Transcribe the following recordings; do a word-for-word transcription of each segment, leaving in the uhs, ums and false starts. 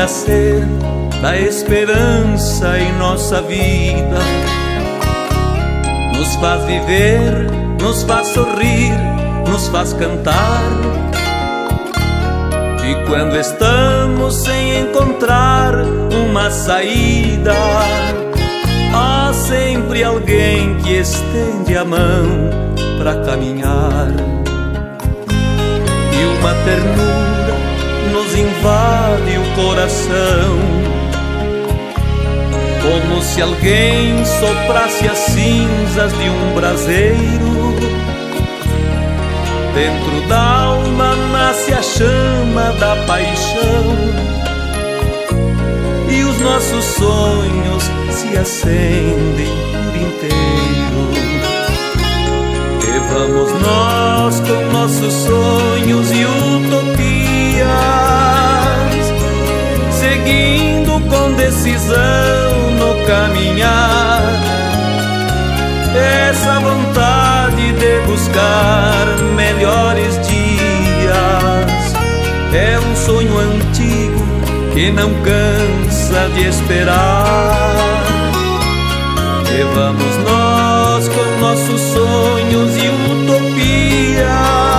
renascer da esperança em nossa vida. Nos faz viver, nos faz sorrir, nos faz cantar. E quando estamos sem encontrar uma saída, há sempre alguém que estende a mão para caminhar. E uma ternura nos invade o coração, como se alguém soprasse as cinzas de um braseiro. Dentro da alma nasce a chama da paixão, e os nossos sonhos se acendem por inteiro. E vamos nós com nossos sonhos e utopias, seguindo com decisão no caminhar. Essa vontade de buscar melhores dias é um sonho antigo que não cansa de esperar. E vamos nós com nossos sonhos e utopias,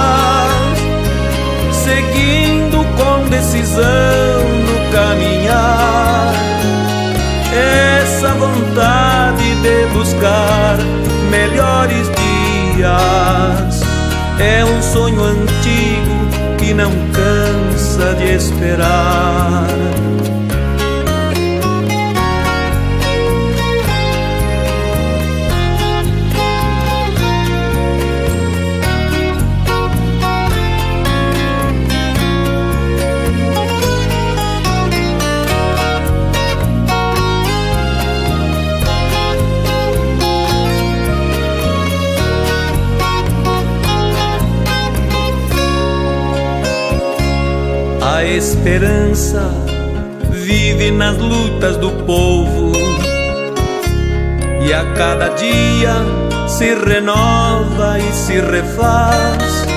seguindo com decisão no caminhar. Essa vontade de buscar melhores dias é um sonho antigo que não cansa de esperar. A esperança vive nas lutas do povo, e a cada dia se renova e se refaz.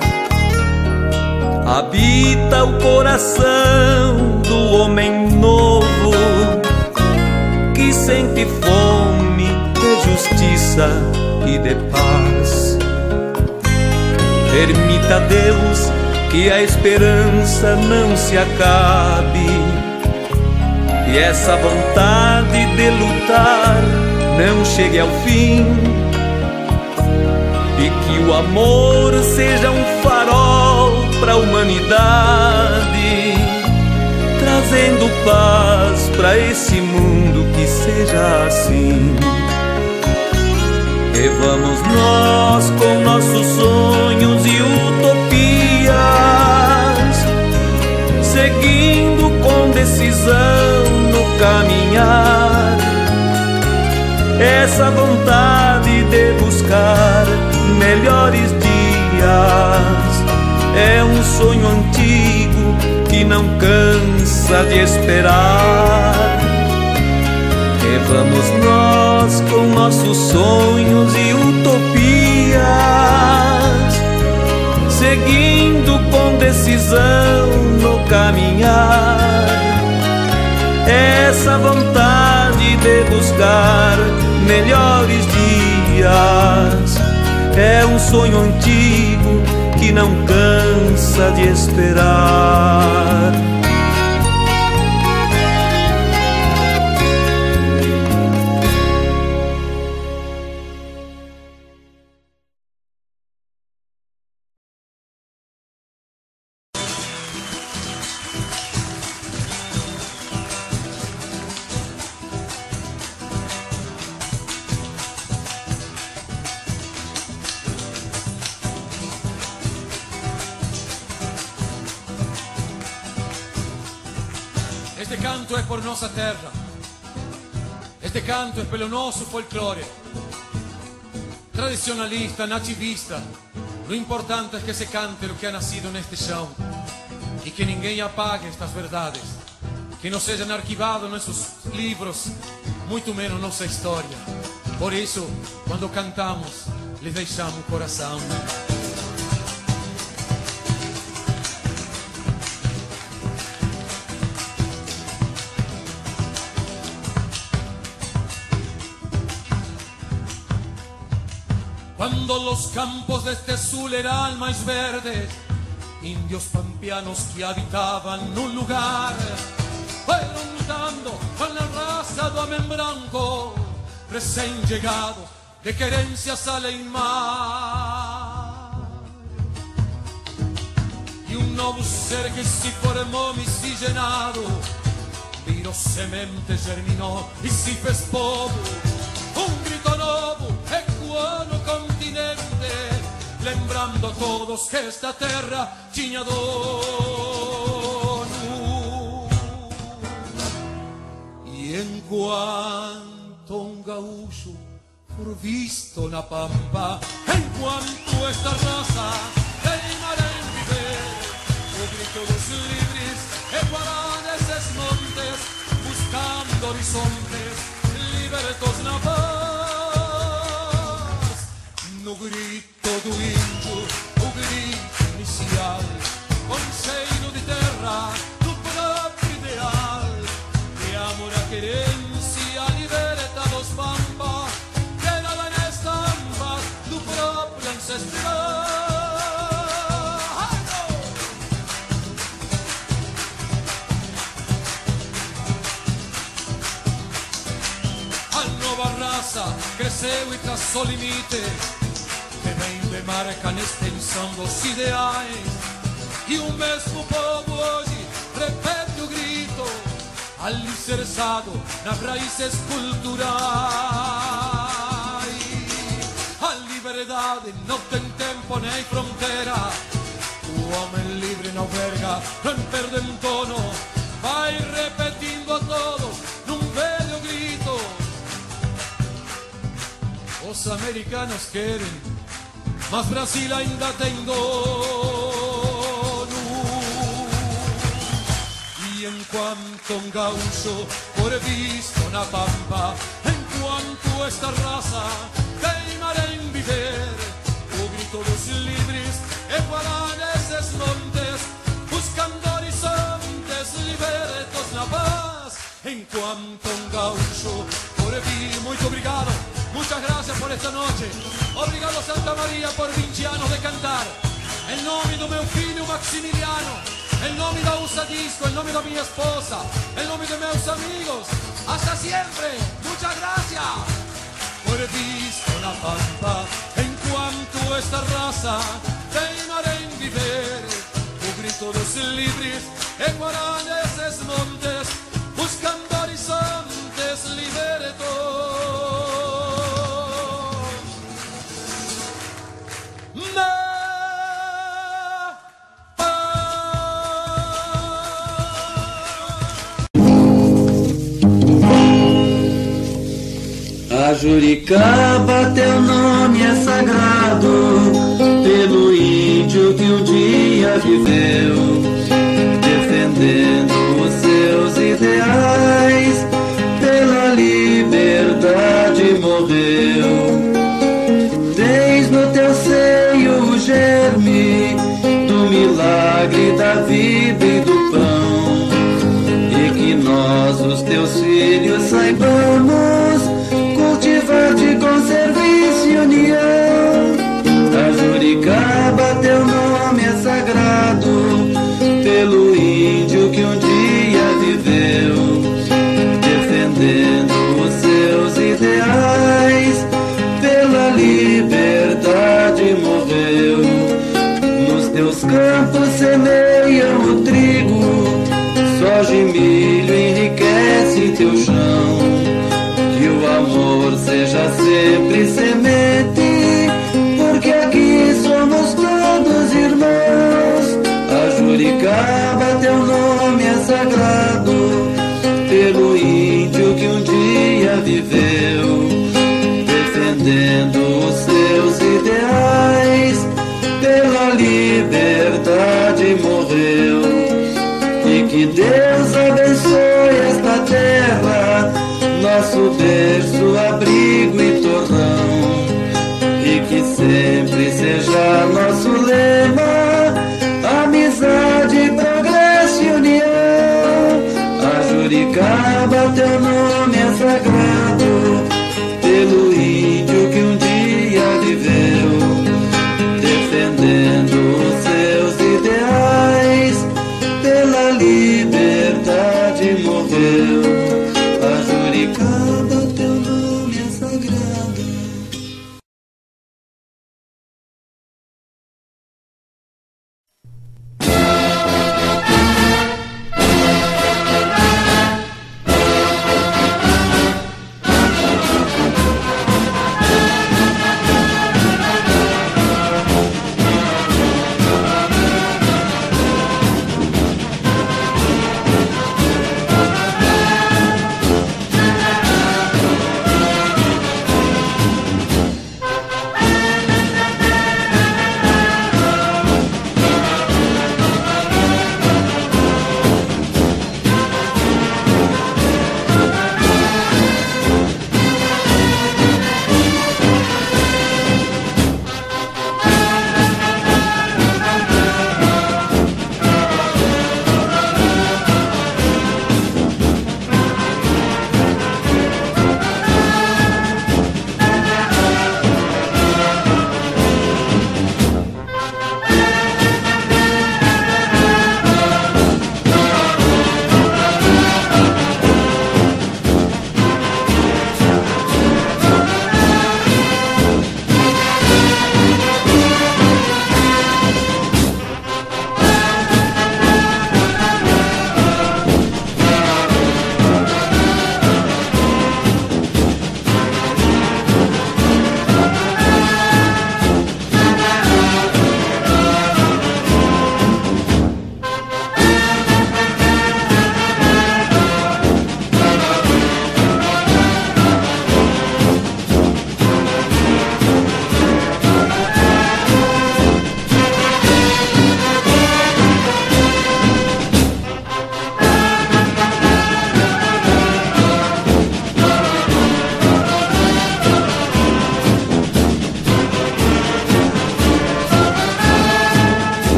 Habita o coração do homem novo, que sente fome de justiça e de paz. Permita a Deus que a esperança não se acabe, e essa vontade de lutar não chegue ao fim, e que o amor seja um farol para a humanidade, trazendo paz para esse mundo que seja assim. E vamos nós com nossos sonhos e utopias, seguindo com decisão no caminhar. Essa vontade de buscar melhores dias é um sonho antigo que não cansa de esperar. E vamos nós com nossos sonhos e utopias, seguindo com decisão no caminhar. Essa vontade de buscar melhores dias é um sonho antigo que não cansa de esperar. Este canto é por nossa terra, este canto é pelo nosso folclore. Tradicionalista, nativista, lo importante é que se cante o que ha nascido neste chão e que ninguém apague estas verdades, que não sejam arquivados nesses livros, muito menos nossa história. Por isso, quando cantamos, lhes deixamos o coração. cuando los campos de este azul eran más verdes, indios pampeanos que habitaban un lugar fueron lutando con la raza do homem branco, recién llegado de querencias al mar. Y un nuevo ser que se formó miscigenado, viró semente, germinó y se fez povo. Un grito novo ecoou continente, lembrando a todos que esta terra tinha dono. E enquanto um gaúcho for visto na pampa, enquanto esta raça teimara em viver, o grito dos livres ecoará nesses montes, buscando horizontes libertos na paz. No grito do índio, o grito inicial, conselho de terra, do próprio ideal, de amor à querência, liberta dos pampas, que nada nesta amba do próprio ancestral. A nova raça cresceu e traçou limite, que vem de marca na extensão dos ideais. E o mesmo povo hoje repete o grito, alicerçado nas raízes culturais. A liberdade não tem tempo nem fronteira, o homem livre não verga, não perde um tono, vai repetindo a todos num velho grito. Os americanos querem, mas Brasil ainda tem dono. E enquanto um gaúcho for visto na pampa, enquanto esta raça teimara em viver, o grito dos livres ecoará nesses montes, buscando horizontes libertos na paz. Enquanto um gaúcho for visto. Muito obrigado. Muchas gracias por esta noche. Obrigado Santa María por vinte anos de cantar. Em nome do meu filho Maximiliano, em nome da U S A Disco, em nome da minha esposa, em nome de meus amigos. Hasta siempre. Muchas gracias. Por visto na pampa, enquanto esta raça teimara em viver, o grito dos livres ecoará nesses montes, buscando horizontes libertos. A Juricaba, teu nome é sagrado, pelo índio que um dia viveu, defendendo os seus ideais, pela liberdade morreu. Tens no teu seio o germe do milagre da vida e do pão, e que nós, os teus filhos, saibamos cultivar-te com serviço e união. A Juricaba, teu nome é sagrado, pelo índio que um dia viveu, defendendo os seus ideais, pela liberdade morreu. Nos teus campos semeiam o trigo, soja e milho enriquece teu chão. Que o amor seja sempre semente, porque aqui somos todos irmãos. A Juricaba, teu nome é sagrado, pelo índio que um dia viveu, defendendo os seus ideais, pela liberdade morreu. E que Deus abençoe esta terra, nosso berço, abrigo e torrão, e que sempre seja nosso lema, amizade, progresso e união. A Juricaba, teu nome é sagrado,